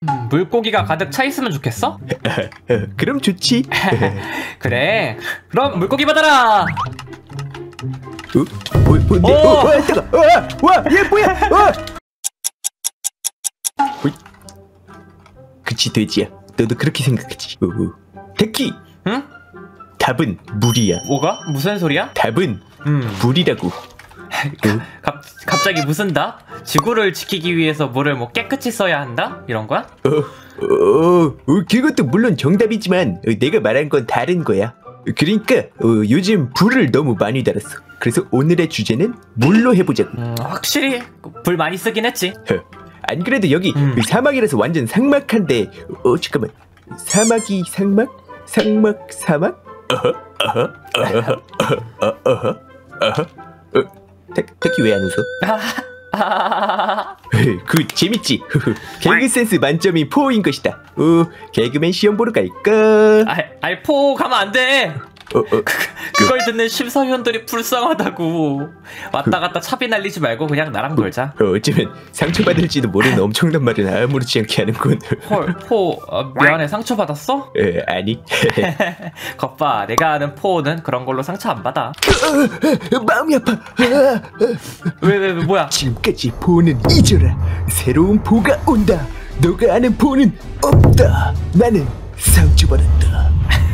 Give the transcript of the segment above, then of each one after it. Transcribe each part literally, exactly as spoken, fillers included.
음, 물고기가 가득 차 있으면 좋겠어? 그럼 좋지. 그래. 그럼 물고기 받아라. 어? 뭐, 뭔데? 오! 어, 와, 뜨거. 와, 와, 얘 뭐야? 와. 어이. 그치 돼지야. 너도 그렇게 생각하지. 어, 어. 태키. 응? 답은 물이야. 뭐가? 무슨 소리야? 답은 음. 물이라고. 갑, 갑자기 무슨 답? 지구를 지키기 위해서 물을 뭐 깨끗이 써야 한다? 이런 거야? 어, 어, 어, 그것도 물론 정답이지만 어, 내가 말한 건 다른 거야. 그러니까 어, 요즘 불을 너무 많이 달았어. 그래서 오늘의 주제는 물로 해보자고. 음, 확실히 불 많이 쓰긴 했지. 허, 안 그래도 여기 음. 사막이라서 완전 삭막한데. 어 잠깐만, 사막이 사막? 사막 사막? 어허 어허 어허 어허 어허 어허. 어, 태키 왜 안 웃어? 그 재밌지? 개그 센스 만점이 포인 것이다. 어, 개그맨 시험 보러 갈까? 아, 아이 포 가면 안 돼. 어, 어. 그걸 듣는 심사위원들이 불쌍하다고. 왔다 갔다 차비 날리지 말고 그냥 나랑 놀자. 어, 어쩌면 상처받을지도 모르는 엄청난 말은 아무렇지 않게 하는군. 헐, 포 어, 미안해. 상처 받았어? 에, 아니. 겉봐, 내가 아는 포는 그런 걸로 상처 안 받아. 어, 마음이 아파. 왜, 왜, 왜 뭐야? 지금까지 포는 잊어라. 새로운 포가 온다. 너가 아는 포는 없다. 나는 상처받았다.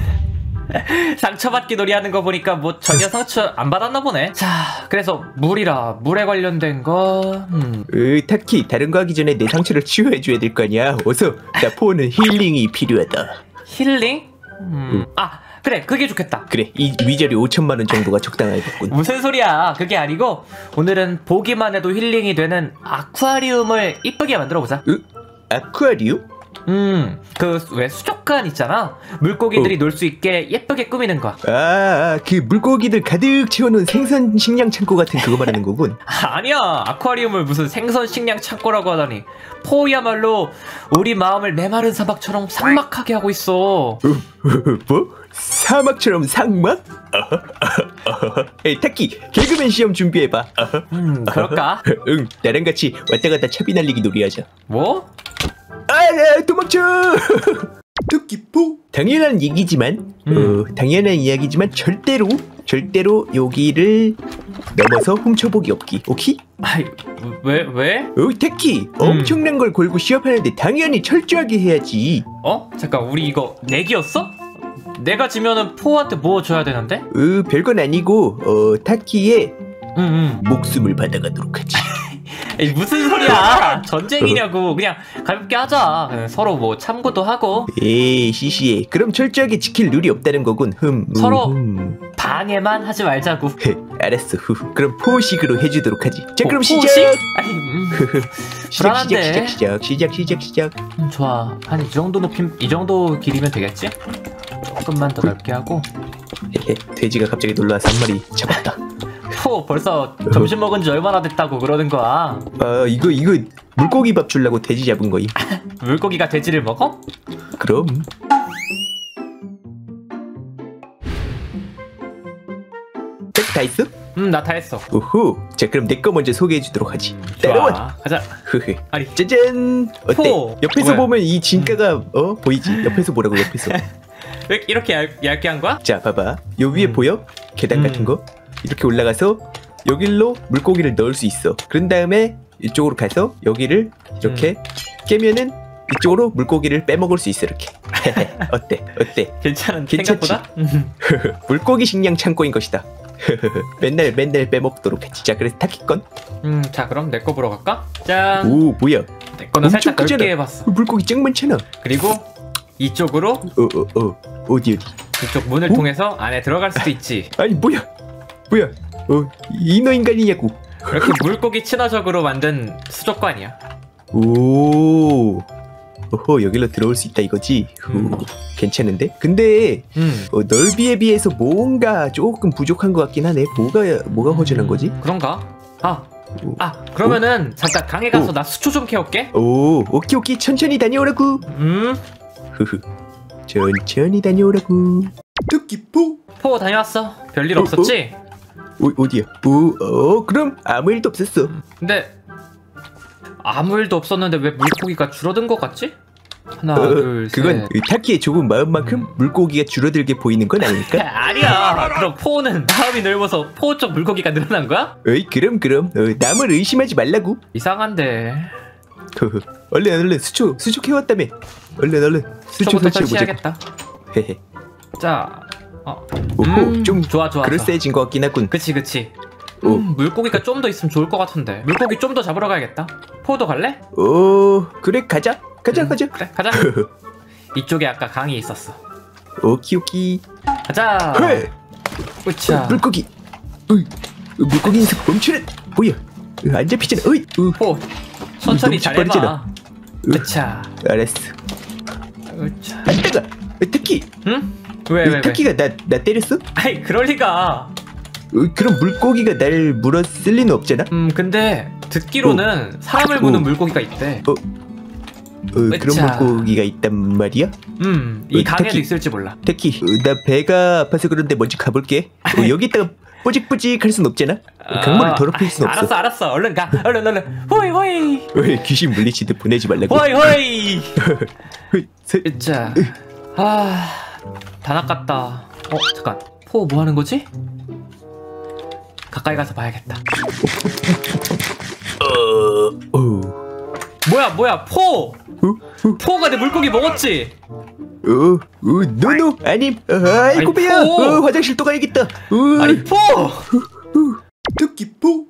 상처받기 놀이하는 거 보니까 뭐 전혀 상처 안 받았나 보네. 자, 그래서 물이라 물에 관련된 거. 음. 으, 타키, 다른 거 하기 전에 내 상처를 치유해줘야 될 거 아니야. 어서. 나 포는 힐링이 필요하다. 힐링? 음. 아, 그래, 그게 좋겠다. 그래, 이 위자료 오천만 원 정도가 적당하겠군. 무슨 소리야? 그게 아니고 오늘은 보기만 해도 힐링이 되는 아쿠아리움을 이쁘게 만들어보자. 으? 아쿠아리움? 음, 그 왜 수족관 있잖아. 물고기들이 어. 놀 수 있게 예쁘게 꾸미는 거. 아, 그 물고기들 가득 채워놓은 생선 식량 창고 같은 그거 말하는 거군. 아니야, 아쿠아리움을 무슨 생선 식량 창고라고 하다니. 포야말로 우리 마음을 메마른 사막처럼 삭막하게 하고 있어. 뭐? 사막처럼 삭막? 에이, 타키, 개그맨 시험 준비해봐. 음, 그럴까? 응, 나랑 같이 왔다 갔다 차비 날리기 놀이하자. 뭐? 아, 야, 도망쳐! 토끼포. 당연한 얘기지만, 음. 어, 당연한 이야기지만 절대로, 절대로 여기를 넘어서 훔쳐보기 없기. 오케이? 아이, 왜, 왜? 어, 타키, 음. 엄청난 걸 걸고 시합하는데 당연히 철저하게 해야지. 어? 잠깐, 우리 이거 내기였어? 내가 지면은 포한테 뭐 줘야 되는데? 어, 별건 아니고, 어, 타키의 응, 응. 목숨을 받아가도록 하지. 에이, 무슨 소리야? 전쟁이냐고. 그냥 가볍게 하자. 그냥 서로 뭐 참고도 하고 에이, 시시해. 그럼 철저하게 지킬 룰이 없다는 거군. 흠, 음, 서로 흠. 방해만 하지 말자고. 헤, 알았어. 후. 그럼 포식으로 해주도록 하지. 자, 그럼 어, 시작. 포식? 아니, 음, 시작, 불안한데. 시작, 시작, 시작, 시작, 시작. 음, 좋아. 한 이 정도 높이, 이 정도 길이면 되겠지? 조금만 더 넓게 하고. 헤헤, 돼지가 갑자기 놀라서 한 마리 잡았다. 포 벌써 점심 먹은 지 얼마나 됐다고 그러는 거야? 아, 이거 이거 물고기 밥 주려고 돼지 잡은 거임. 물고기가 돼지를 먹어? 그럼. 딱 다 했어? 음, 나 다 했어. 오호. 자, 그럼 내 거 먼저 소개해 주도록 하지. 좋아. 따라와. 가자. 흐흐. 아니, 짜잔. 어때? 포. 옆에서 뭐야? 보면 이 진가가 어 보이지? 옆에서 보라고, 옆에서. 왜 이렇게 얇, 얇게 한 거야? 자, 봐봐. 요 위에 음. 보여? 계단 음. 같은 거? 이렇게 올라가서 여길로 물고기를 넣을 수 있어. 그런 다음에 이쪽으로 가서 여기를 이렇게 음. 깨면은 이쪽으로 물고기를 빼먹을 수 있어. 이렇게. 어때? 어때? 괜찮은 괜찮지? 생각보다? 물고기 식량 창고인 것이다. 맨날 맨날 빼먹도록 했지. 자, 그래서 타키 건? 음, 자, 그럼 내 거 보러 갈까? 짠. 오, 뭐야? 내 거는 살짝 크잖아. 넓게 해봤어. 물고기 짱 많잖아. 그리고 이쪽으로 어, 어, 어. 어디, 어디? 이쪽 문을 오? 통해서 안에 들어갈 수도 있지. 아니, 뭐야? 뭐야? 어, 인어인간이냐고. 이렇게 물고기 친화적으로 만든 수족관이야. 오. 오호, 여기로 들어올 수 있다 이거지? 음. 오, 괜찮은데? 근데 음. 어, 넓이에 비해서 뭔가 조금 부족한 것 같긴 하네. 뭐가 뭐가 허전한 거지? 음, 그런가? 아, 오, 아 그러면은 잠깐 강에 가서 오. 나 수초 좀 캐올게. 오, 오키 오키, 천천히 다녀오라고. 음, 흐흐, 천천히 다녀오라고. 토끼포. 포 다녀왔어. 별일 어, 없었지? 어, 어디야? 오, 어, 그럼 아무 일도 없었어. 근데 아무 일도 없었는데 왜 물고기가 줄어든 것 같지? 하나 어, 둘 셋. 그건 타키의 좁은 마음만큼 물고기가 줄어들게 보이는 건 아닐까? 아니야. 그럼 포는 마음이 넓어서 포 쪽 물고기가 늘어난 거야? 어이 그럼 그럼 어, 남을 의심하지 말라고. 이상한데. 허허. 얼른 얼른 수초 수족해왔다며. 얼른 얼른 수초 저부터 설치해보자. 설치해야겠다. 헤헤. 자, 어, 오호 음, 좀 좋아 좋아. 그럴싸해진 것 같긴 하군. 그치 그치. 오. 음, 물고기가 좀 더 있으면 좋을 것 같은데. 물고기 좀 더 잡으러 가야겠다. 포도 갈래? 오 그래 가자 가자 음, 가자. 그래 가자. 이쪽에 아까 강이 있었어. 오키 오키. 가자. 헐. 으차. 어, 물고기. 어이, 어, 물고기 녀석 멈추라. 뭐야? 어, 안 잡히잖아. 어이. 어. 포 천천히 너무 잘 빠르잖아. 해봐. 으차. 알았어. 으차. 안 따가. 어, 타키. 응? 왜 왜 왜? 타키가 나 나 때렸어? 아이 그럴 리가. 어, 그럼 물고기가 날 물었을 리는 없잖아. 음 근데 듣기로는 사람을 무는 어. 물고기가 있대. 어, 그런 으차. 물고기가 있단 말이야? 음이 어, 강에도 특히- 있을지 몰라. 타키, 어, 나 배가 아파서 그런데 먼저 가볼게. 어, 여기다가 뿌직뿌직 할 순 없잖아. 어, 강물을 아, 더럽힐 순 없어. 알았어 알았어 얼른 가 얼른 얼른 호이 호이 왜 귀신 물리치듯 보내지 말라고. 호이 호이. 헐, 세- 으짜. 아다 낚았다. 어 잠깐 포 뭐 하는 거지? 가까이 가서 봐야겠다. 어, 어, 뭐야 뭐야 포! 어, 포가 내 물고기 먹었지? 어, 어, 노노 아님. 어, 아이고 아니, 배야. 포! 어, 화장실 또 가야겠다. 어, 아니 포! 토끼 포.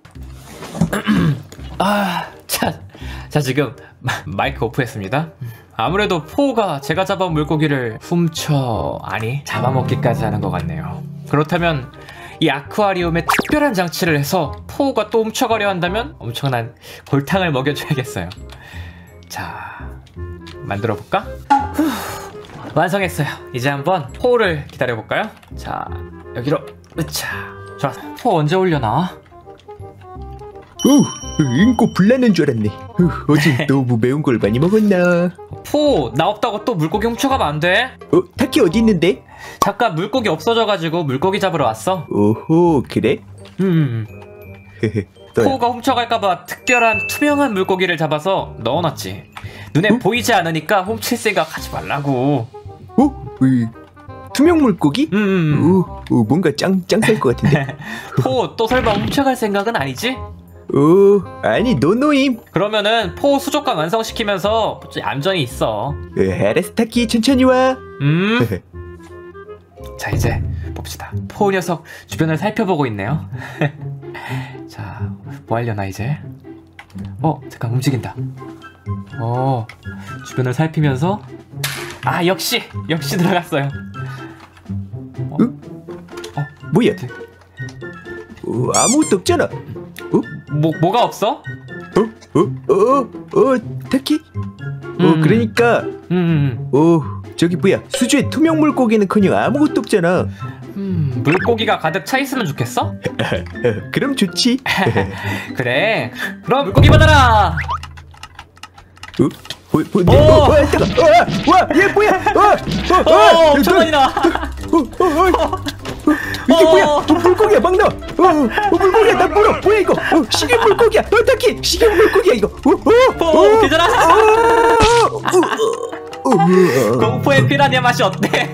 아, 자, 자 지금 마, 마이크 오프했습니다. 아무래도 포가 제가 잡아온 물고기를 훔쳐 아니 잡아먹기까지 하는 것 같네요. 그렇다면 이 아쿠아리움에 특별한 장치를 해서 포가 또 훔쳐가려 한다면 엄청난 골탕을 먹여줘야겠어요. 자, 만들어 볼까? 후, 완성했어요. 이제 한번 포를 기다려볼까요? 자, 여기로 으차. 좋아, 포 언제 올려나? 오, 인고 불나는 줄 알았네. 어, 어제 너무 매운 걸 많이 먹었나? 포, 나 없다고 또 물고기 훔쳐가면 안 돼? 어, 타키 어디 있는데? 잠깐 물고기 없어져가지고 물고기 잡으러 왔어. 오호, 그래? 음, 헤헤. 너야. 포가 훔쳐갈까봐 특별한 투명한 물고기를 잡아서 넣어놨지. 눈에 어? 보이지 않으니까 훔칠 생각 하지 말라고. 어? 으이, 투명 물고기? 음, 음. 오, 오, 뭔가 짱, 짱 쌀 것 같은데? 포 또 설마 훔쳐갈 생각은 아니지? 오, 아니, 노노임. 그러면은 포 수족관 완성시키면서 얌전히 있어. 에, 알았어, 타키, 천천히 와. 음. 헤헤. 자 이제 봅시다. 포 녀석 주변을 살펴보고 있네요. 자, 뭐 하려나 이제? 어, 잠깐 움직인다. 어, 주변을 살피면서 아 역시 역시 들어갔어요. 어, 어, 뭐야? 네. 어, 아무것도 없잖아. 어? 뭐 뭐가 없어? 어? 어? 어? 어? 타키? 어, 음. 그러니까, 음, 음, 어, 저기 뭐야, 수조에 투명 물고기는커녕 아무것도 없잖아. 음, 물고기가 가득 차 있으면 좋겠어? 어, 그럼 좋지. 그래. 그럼 물고기 받아라. 어? 뭐, 뭐, 오! 어, 와, 따가, 와, 와, 얘 뭐야? 어, 어, 어, 어, 엄청 너- 많이 나와. 어, 어, 어, 어, 이게 어. 뭐야? 어, 물고기야, 막 나와. 어, 어, 물고기야, 나 물어. 뭐야 이거? 어, 식용 물고기야. 어, 타키, 식용 물고기야 이거. 어, 어, 포, 어, 괜찮아? 어, 어, 어, 어, 공포의 피라냐 맛이 어때?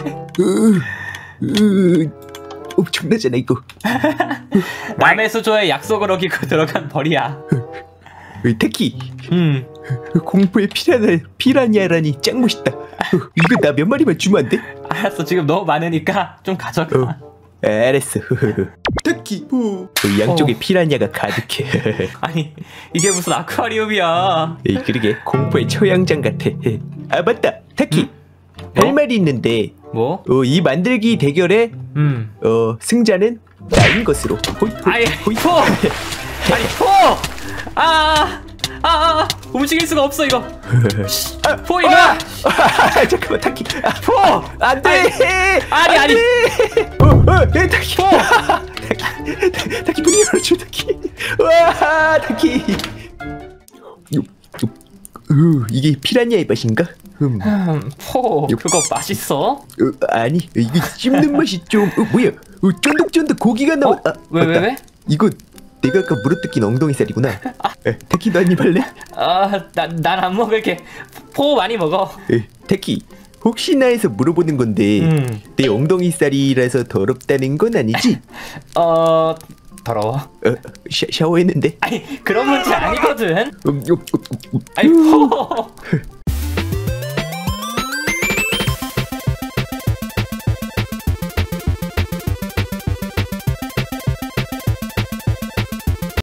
어, 엄청나잖아 이거. 남의 수조에 약속을 어기고 들어간 벌이야. 어, 타키, 음. 공포의 피라냐, 피라냐라니 짱 멋있다. 어, 이거 나 몇 마리만 주면 안 돼? 알았어, 지금 너무 많으니까 좀 가져가. 어, 알았어. 타키, 어, 양쪽에 어. 피라냐가 가득해. 아니, 이게 무슨 아쿠아리움이야. 에이, 그러게 공포의 초양장 같아. 아 맞다, 타키. 할 뭐? 말이 있는데 뭐? 어, 이 만들기 대결에 음. 어, 승자는 나인 것으로. 호이, 호이, 아이, 호이. 포! 아니, 포! 아! 아! 아! 움직일 수가 없어, 이거. 아, 포, 이거! 아, 아, 잠깐만 타키. 아, 포! 안돼. 아니, 아니. 어, 어, 네, 타키. 포! 타키, 타키 분이 열어줘 타키. 와, 타키. 요, 요, 어, 이게 피라냐의 맛인가? 음, 음, 포, 그거 맛있어? 어, 아니 이게 씹는 맛이 좀 어, 뭐야? 어, 쫀득쫀득 고기가 나와. 어? 왜, 왜, 왜? 이거 내가 아까 물어뜯긴 엉덩이살이구나. 에, 타키도 한입 할래? 아, 난, 난 안 먹을게. 포 많이 먹어. 에, 테키 혹시나 해서 물어보는 건데 음. 내 엉덩이 살이라서 더럽다는 건 아니지? 어 더러워. 어, 샤, 샤워했는데. 아니 그런 문제 아니거든. 음, 음, 음, 음. 아니 포.